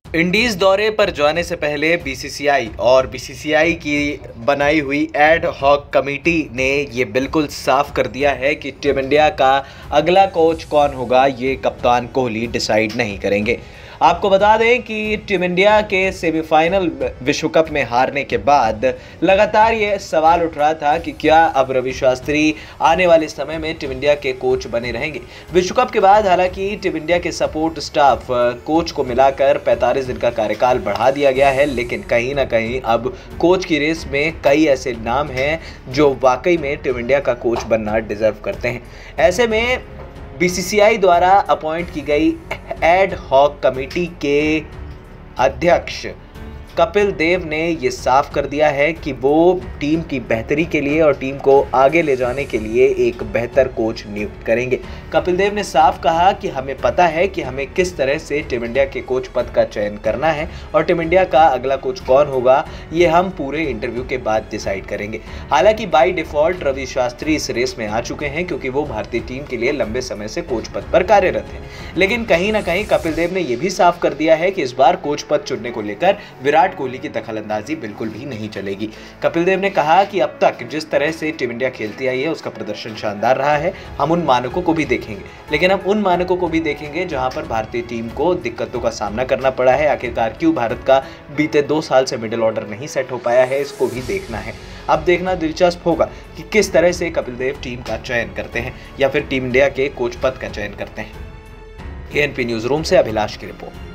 Indies दौरे पर जाने से पहले बीसीसीआई और बीसीसीआई की बनाई हुई एड हॉक कमेटी ने ये बिल्कुल साफ कर दिया है कि टीम इंडिया का अगला कोच कौन होगा ये कप्तान कोहली डिसाइड नहीं करेंगे। आपको बता दें कि टीम इंडिया के सेमीफाइनल विश्व कप में हारने के बाद लगातार ये सवाल उठ रहा था कि क्या अब रवि शास्त्री आने वाले समय में टीम इंडिया के कोच बने रहेंगे। विश्व कप के बाद हालांकि टीम इंडिया के सपोर्ट स्टाफ कोच को मिलाकर 45 दिन का कार्यकाल बढ़ा दिया गया है, लेकिन कहीं ना कहीं अब कोच की रेस में कई ऐसे नाम हैं जो वाकई में टीम इंडिया का कोच बनना डिजर्व करते हैं। ऐसे में बीसीसीआई द्वारा अपॉइंट की गई एड हॉक कमेटी के अध्यक्ष कपिल देव ने ये साफ कर दिया है कि वो टीम की बेहतरी के लिए और टीम को आगे ले जाने के लिए एक बेहतर कोच नियुक्त करेंगे। कपिल देव ने साफ कहा कि हमें पता है कि हमें किस तरह से टीम इंडिया के कोच पद का चयन करना है और टीम इंडिया का अगला कोच कौन होगा ये हम पूरे इंटरव्यू के बाद डिसाइड करेंगे। हालांकि बाय डिफॉल्ट रवि शास्त्री इस रेस में आ चुके हैं क्योंकि वो भारतीय टीम के लिए लंबे समय से कोच पद पर कार्यरत हैं, लेकिन कहीं ना कहीं कपिल देव ने यह भी साफ कर दिया है कि इस बार कोच पद चुनने को लेकर विराट कोहली की दखलंदाजी बिल्कुल भी नहीं चलेगी। कपिल देव ने कहा कि अब तक जिस तरह से टीम इंडिया खेलती आई है उसका प्रदर्शन शानदार रहा है। हम उन मानकों को भी देखेंगे, लेकिन हम उन मानकों को भी देखेंगे जहां पर भारतीय टीम को दिक्कतों का सामना करना पड़ा है। आखिरकार क्यों भारत का बीते 2 साल से मिडिल ऑर्डर नहीं सेट हो पाया है, इसको भी देखना है। अब देखना दिलचस्प होगा कि किस तरह से कपिल देव टीम का चयन करते हैं या फिर टीम इंडिया के कोच पद का चयन करते हैं। एएनपी न्यूज रूम से अभिलाष की रिपोर्ट।